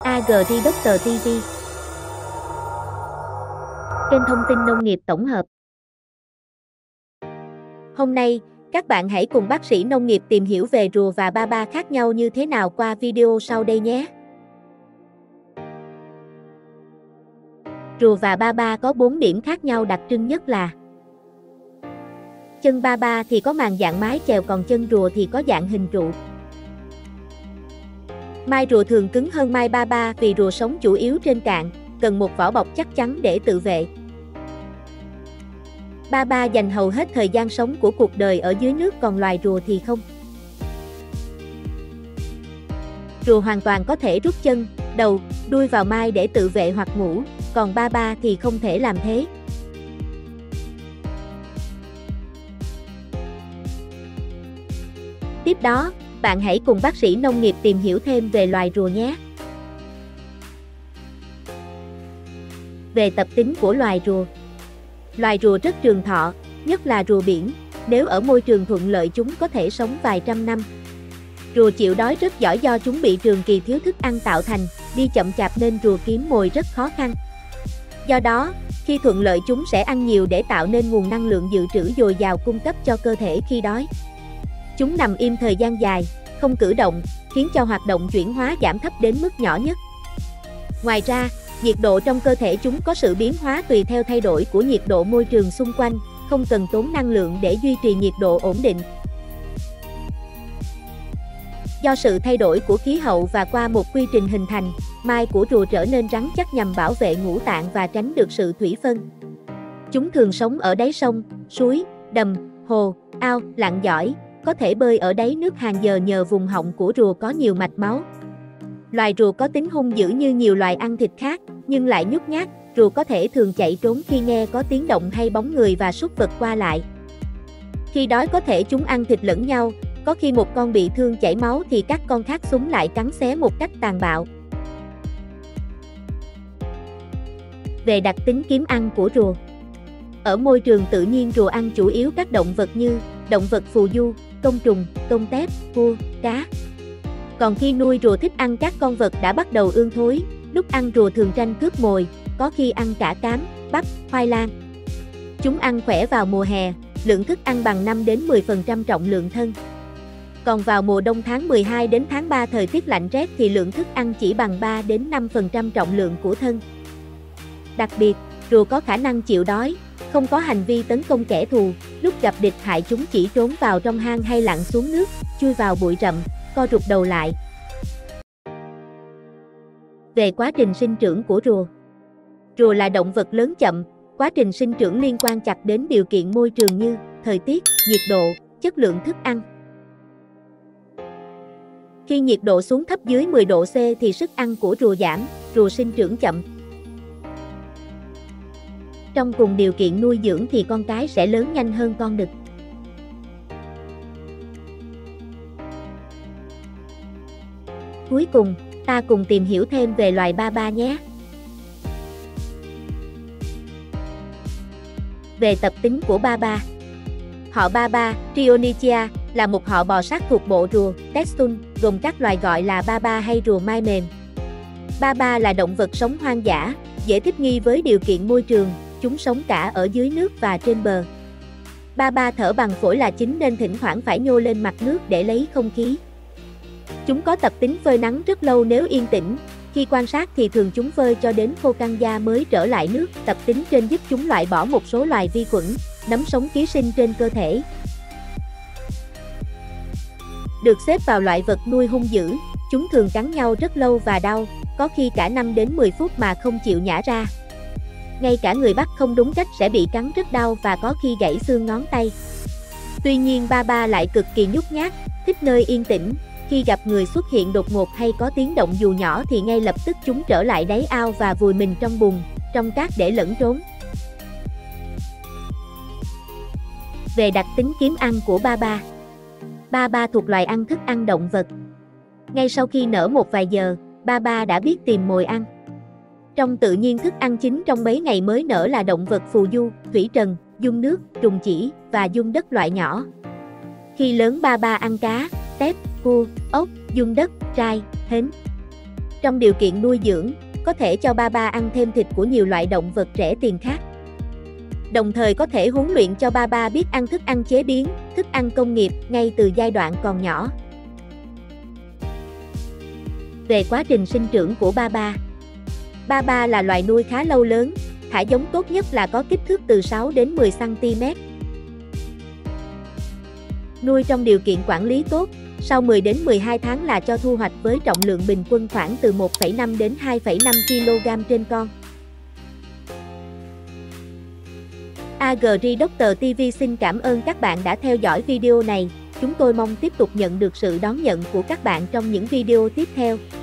AgriDoctor TV, kênh thông tin nông nghiệp tổng hợp. Hôm nay, các bạn hãy cùng bác sĩ nông nghiệp tìm hiểu về rùa và ba ba khác nhau như thế nào qua video sau đây nhé. Rùa và ba ba có 4 điểm khác nhau đặc trưng nhất là chân ba ba thì có màng dạng mái chèo, còn chân rùa thì có dạng hình trụ. Mai rùa thường cứng hơn mai ba ba vì rùa sống chủ yếu trên cạn, cần một vỏ bọc chắc chắn để tự vệ. Ba ba dành hầu hết thời gian sống của cuộc đời ở dưới nước, còn loài rùa thì không. Rùa hoàn toàn có thể rút chân, đầu, đuôi vào mai để tự vệ hoặc ngủ, còn ba ba thì không thể làm thế. Tiếp đó, bạn hãy cùng bác sĩ nông nghiệp tìm hiểu thêm về loài rùa nhé. Về tập tính của loài rùa. Loài rùa rất trường thọ, nhất là rùa biển. Nếu ở môi trường thuận lợi chúng có thể sống vài trăm năm. Rùa chịu đói rất giỏi do chúng bị trường kỳ thiếu thức ăn tạo thành, đi chậm chạp nên rùa kiếm mồi rất khó khăn. Do đó, khi thuận lợi chúng sẽ ăn nhiều để tạo nên nguồn năng lượng dự trữ dồi dào cung cấp cho cơ thể khi đói. Chúng nằm im thời gian dài, không cử động, khiến cho hoạt động chuyển hóa giảm thấp đến mức nhỏ nhất. Ngoài ra, nhiệt độ trong cơ thể chúng có sự biến hóa tùy theo thay đổi của nhiệt độ môi trường xung quanh, không cần tốn năng lượng để duy trì nhiệt độ ổn định. Do sự thay đổi của khí hậu và qua một quy trình hình thành, mai của rùa trở nên rắn chắc nhằm bảo vệ ngũ tạng và tránh được sự thủy phân. Chúng thường sống ở đáy sông, suối, đầm, hồ, ao, lặn giỏi, có thể bơi ở đáy nước hàng giờ nhờ vùng họng của rùa có nhiều mạch máu. Loài rùa có tính hung dữ như nhiều loài ăn thịt khác, nhưng lại nhút nhát. Rùa có thể thường chạy trốn khi nghe có tiếng động hay bóng người và súc vật qua lại. Khi đói có thể chúng ăn thịt lẫn nhau, có khi một con bị thương chảy máu thì các con khác súng lại cắn xé một cách tàn bạo. Về đặc tính kiếm ăn của rùa. Ở môi trường tự nhiên, rùa ăn chủ yếu các động vật như động vật phù du, côn trùng, tôm tép, cua, cá. Còn khi nuôi, rùa thích ăn các con vật đã bắt đầu ương thối. Lúc ăn rùa thường tranh cướp mồi, có khi ăn cả cám, bắp, khoai lang. Chúng ăn khỏe vào mùa hè, lượng thức ăn bằng 5 đến 10% trọng lượng thân. Còn vào mùa đông tháng 12 đến tháng 3 thời tiết lạnh rét thì lượng thức ăn chỉ bằng 3 đến 5% trọng lượng của thân. Đặc biệt, rùa có khả năng chịu đói, không có hành vi tấn công kẻ thù. Lúc gặp địch hại chúng chỉ trốn vào trong hang hay lặn xuống nước, chui vào bụi rậm, co rụt đầu lại. Về quá trình sinh trưởng của rùa. Rùa là động vật lớn chậm, quá trình sinh trưởng liên quan chặt đến điều kiện môi trường như thời tiết, nhiệt độ, chất lượng thức ăn. Khi nhiệt độ xuống thấp dưới 10 độ C thì sức ăn của rùa giảm, rùa sinh trưởng chậm. Trong cùng điều kiện nuôi dưỡng thì con cái sẽ lớn nhanh hơn con đực. Cuối cùng, ta cùng tìm hiểu thêm về loài ba ba nhé. Về tập tính của ba ba. Họ ba ba, Trionychia, là một họ bò sát thuộc bộ rùa, Testun, gồm các loài gọi là ba ba hay rùa mai mềm. Ba ba là động vật sống hoang dã, dễ thích nghi với điều kiện môi trường, chúng sống cả ở dưới nước và trên bờ. Ba ba thở bằng phổi là chính nên thỉnh thoảng phải nhô lên mặt nước để lấy không khí. Chúng có tập tính phơi nắng rất lâu nếu yên tĩnh, khi quan sát thì thường chúng phơi cho đến khô căng da mới trở lại nước. Tập tính trên giúp chúng loại bỏ một số loài vi khuẩn, nấm sống ký sinh trên cơ thể. Được xếp vào loại vật nuôi hung dữ, chúng thường cắn nhau rất lâu và đau, có khi cả 5 đến 10 phút mà không chịu nhả ra. Ngay cả người bắt không đúng cách sẽ bị cắn rất đau và có khi gãy xương ngón tay. Tuy nhiên ba ba lại cực kỳ nhút nhát, thích nơi yên tĩnh. Khi gặp người xuất hiện đột ngột hay có tiếng động dù nhỏ thì ngay lập tức chúng trở lại đáy ao và vùi mình trong bùn, trong cát để lẫn trốn. Về đặc tính kiếm ăn của ba ba. Ba ba thuộc loài ăn thức ăn động vật. Ngay sau khi nở một vài giờ, ba ba đã biết tìm mồi ăn. Trong tự nhiên, thức ăn chính trong mấy ngày mới nở là động vật phù du, thủy trần, giun nước, trùng chỉ và giun đất loại nhỏ. Khi lớn ba ba ăn cá, tép, cua, ốc, giun đất, trai, hến. Trong điều kiện nuôi dưỡng, có thể cho ba ba ăn thêm thịt của nhiều loại động vật rẻ tiền khác. Đồng thời có thể huấn luyện cho ba ba biết ăn thức ăn chế biến, thức ăn công nghiệp ngay từ giai đoạn còn nhỏ. Về quá trình sinh trưởng của ba ba. Ba ba là loài nuôi khá lâu lớn, thả giống tốt nhất là có kích thước từ 6 đến 10 cm. Nuôi trong điều kiện quản lý tốt, sau 10 đến 12 tháng là cho thu hoạch với trọng lượng bình quân khoảng từ 1,5 đến 2,5 kg trên con. Agri Doctor TV xin cảm ơn các bạn đã theo dõi video này. Chúng tôi mong tiếp tục nhận được sự đón nhận của các bạn trong những video tiếp theo.